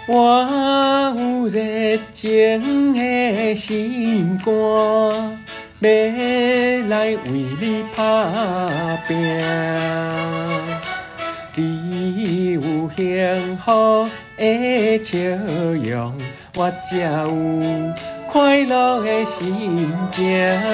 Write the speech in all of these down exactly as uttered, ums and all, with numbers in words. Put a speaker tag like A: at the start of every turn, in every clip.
A: 我有热情的心肝，要来为你打拼。你有幸福的笑容，我才有快乐的心情。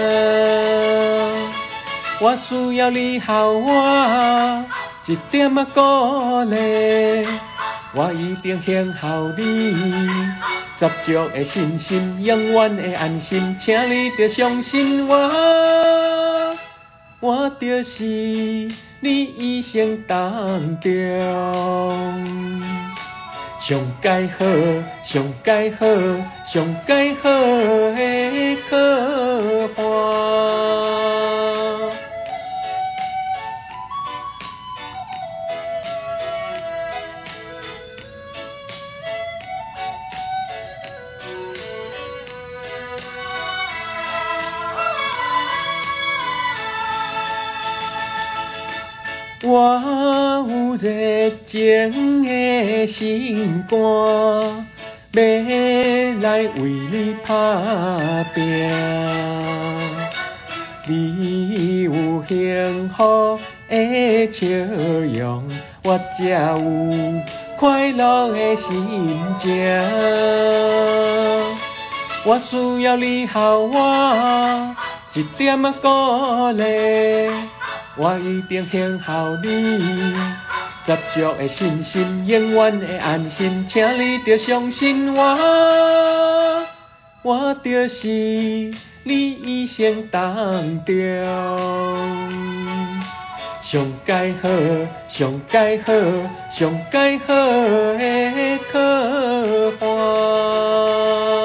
A: 我需要你给我一点仔鼓励，我一定献给你十足的信心，永远的安心，请你着相信我，我就是你一生当中上介好、上介好、上介好的可伴。我有热情的心肝，要来为你打拼。你有幸福的笑容，我才有快乐的心情。我需要你给我一点仔鼓励，我一定献给你十足的信心，永远的安心，请你着相信我，我就是你一生当中上介好、上介好、上介好的可伴。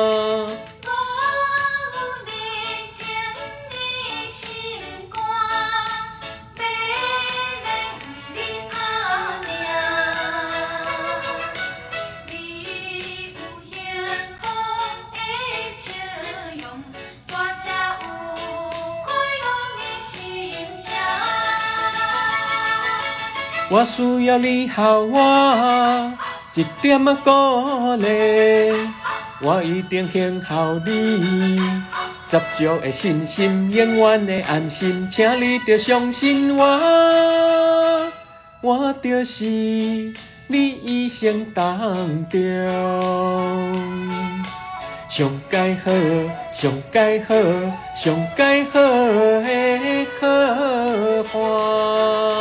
A: 我需要你给我一点仔鼓励，我一定献给你十足的信心，永远的安心，请你着相信我，我就是你一生当中上介好、上介好、上介好的可伴。